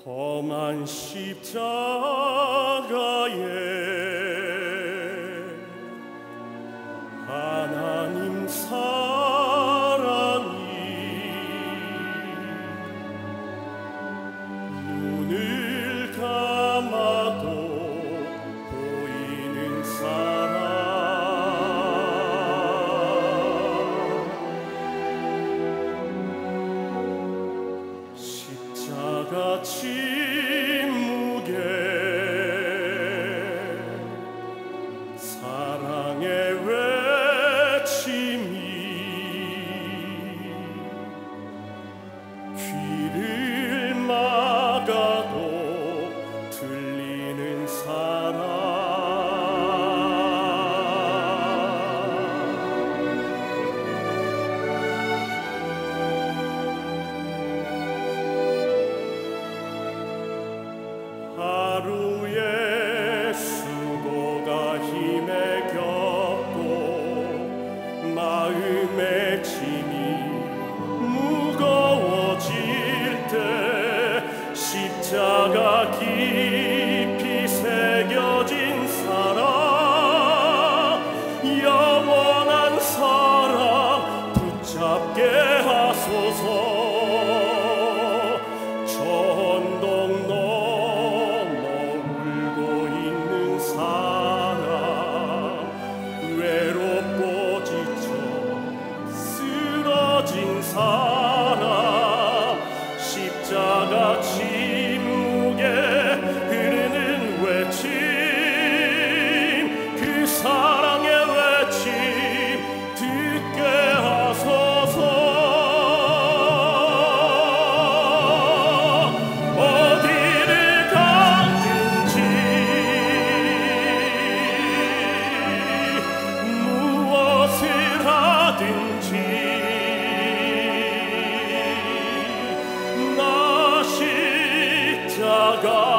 험한 십자가에 하나님 사랑이 눈을 감아도 보이는 사랑, 십자가 침묵에 사랑의 외침이 귀를 막아도 들리는 사랑, 하루의 수고가 힘에 겹고 마음의 짐이 무거워질 때 십자가 깊이 새겨진 사랑, 영원한 사랑 붙잡게 하소서. 천동 넘어 울고 있는 사랑, 외롭고 지쳐 쓰러진 사랑, 십자가 침묵에 흐르는 외침, 그 사랑의 외침 듣게 하소서. 어디를 가든지 무엇을 하든지 나 십자가